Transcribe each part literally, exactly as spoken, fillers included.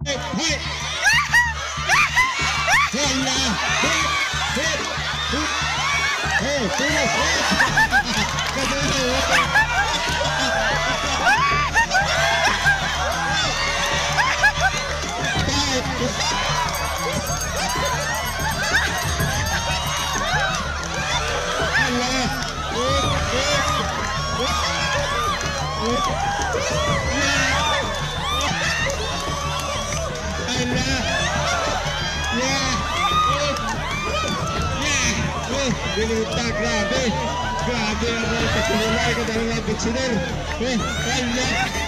Hit, hit. Hala, hit, hit, hit. Hey, tulis, hit. Diluta, grabe. Grabe ang pagkulay ka dalam mga bitsinir. Eh, kaya.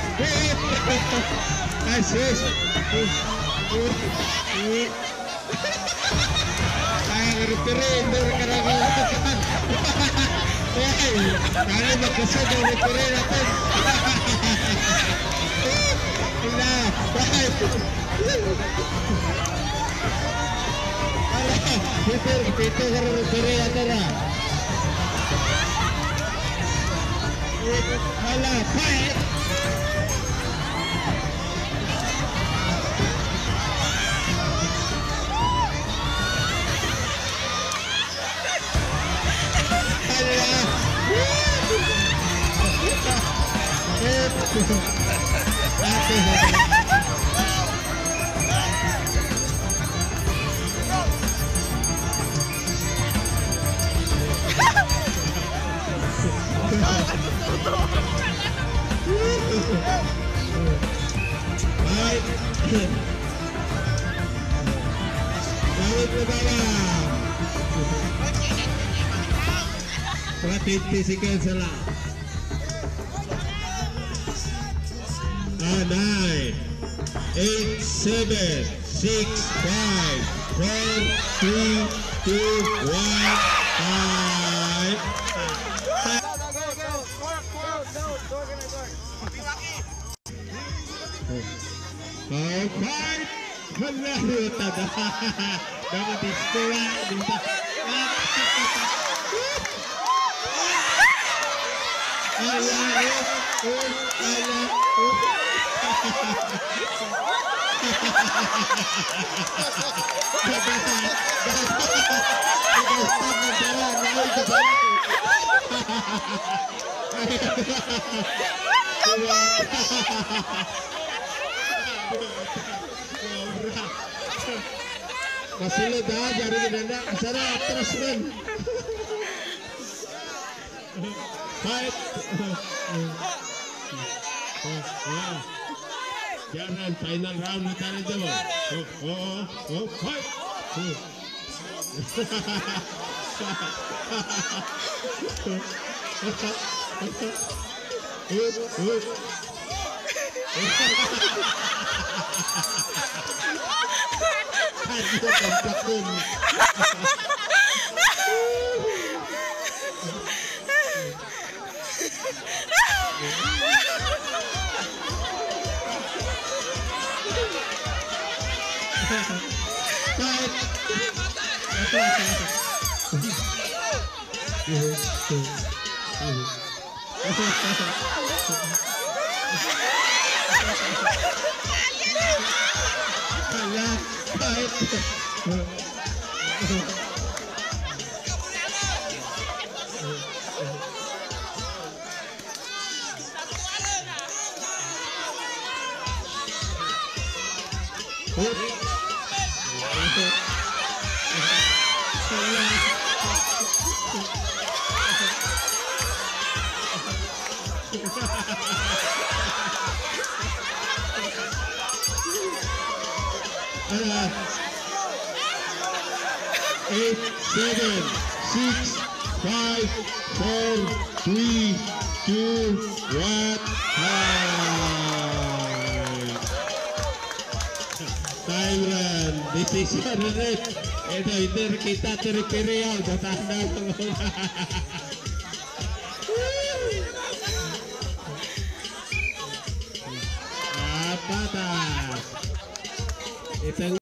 Eh, asus. Kaya referee, hindi ka na kalakan. Eh, kaya magkasod ang referee natin. Wala, bakit? Peter, Peter ka referee natin na. Wala, fight! Baik, balik ke bawah. Strategi sikit salah. Nine, eight, seven, six, five, four, three, two, one, five. Oh, five. Benar tada. Dapat disekolah minta. Allah, Allah. Masih dah jari denda acara terus run. Fight. Jangan final round utara dulu. Oh, oh, oh, fight. Eight, seven, six, five, four, three, two, one, Thailand decision red. Ito inter kita teritorial datang apa tas? Itu